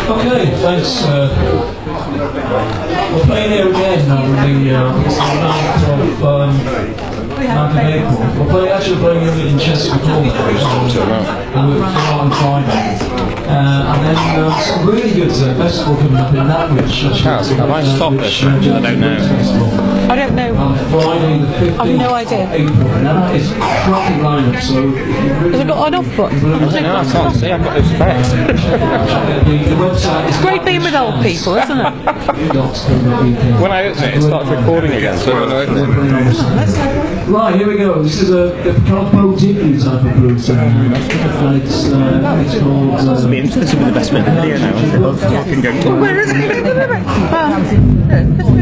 Okay, thanks. We're playing here again on the 9th of April. We're actually playing here in Chester Corner. We're on Friday. And then some really good festival coming up in Natwich. Have I stopped this? I don't know. I don't know. On Friday the 15th I've no idea. of April. Now that is a cracking lineup, so... Has it got an off button? No, I can't see, I've got no specs. The website is... It's great being with old people, isn't it? When I open it, it starts recording again, so when I open it... Right, here we go. This is a kind of Bo-Diddley type of blues. And it's called... It'll be interesting to be the best bit of the video now, isn't it? Where is it?